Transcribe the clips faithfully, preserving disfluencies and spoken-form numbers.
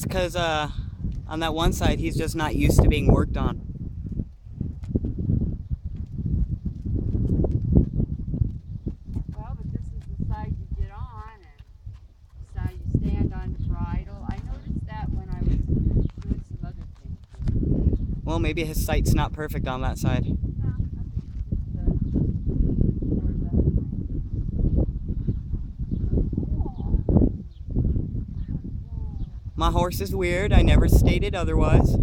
because uh, on that one side, he's just not used to being worked on. Well, but this is the side you get on, and the side you stand on the bridle. I noticed that when I was doing some other things. Well, maybe his sight's not perfect on that side. No, I think it's just, uh, towards that way. My horse is weird. I never stated otherwise.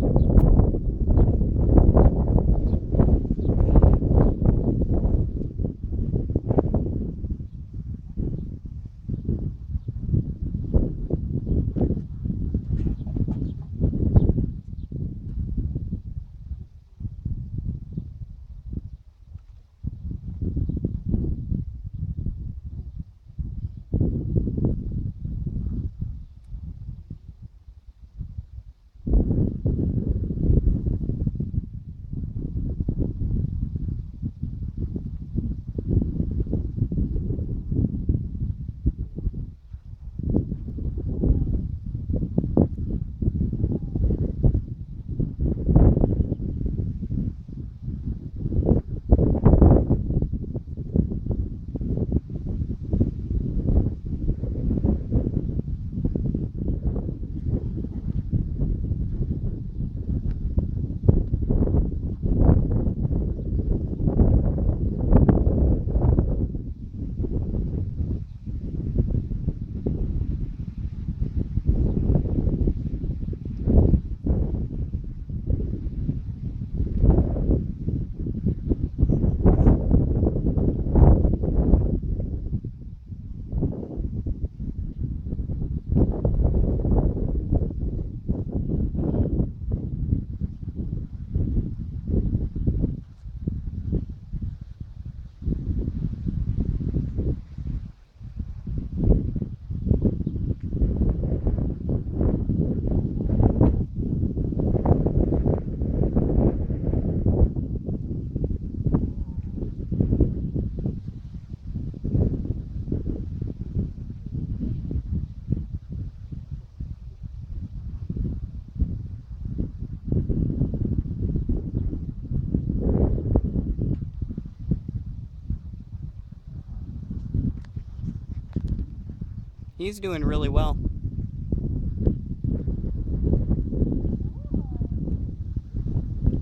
He's doing really well.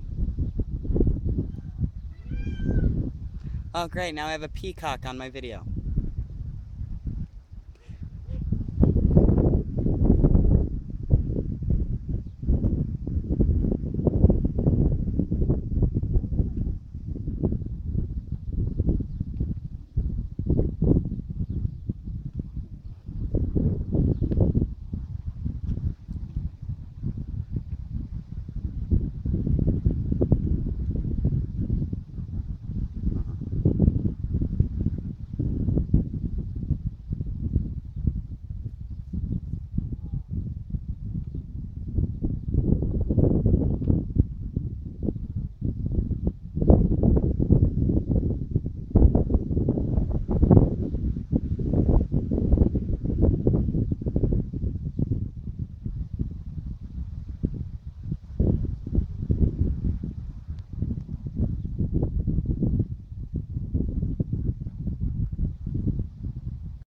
Oh great, now I have a peacock on my video.